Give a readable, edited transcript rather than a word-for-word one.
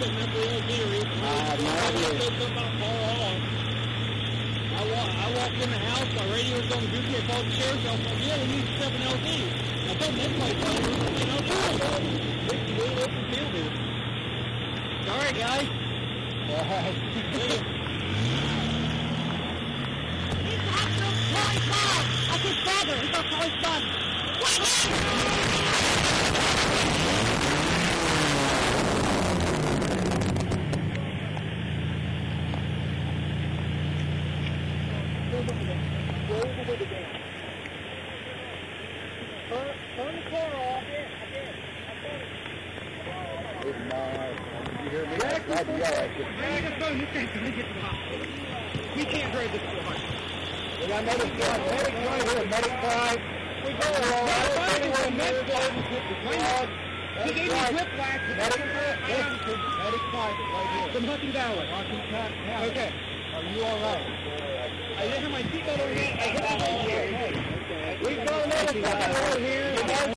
couldn't remember the LD reason. I said something about far off. I walked in the house, my radio was on goofy, I called the sheriff, I was like, yeah, we need to set an LD. I told them this place, you know, sorry, guys. He's actually Charlie's dad. That's his brother. He's not Charlie's son. Turn the car off. You hear me? Drag us home. This guy's going to get to the hospital. We can't drive this to the hospital. We got another shot. Medic right here. Medic 5. We go along. Medic 5. He gave me whiplash. Medic 5 right here. From Hudson Valley. Okay. Are you all right? I didn't have my seatbelt on yet. I got it. We've got another shot over here.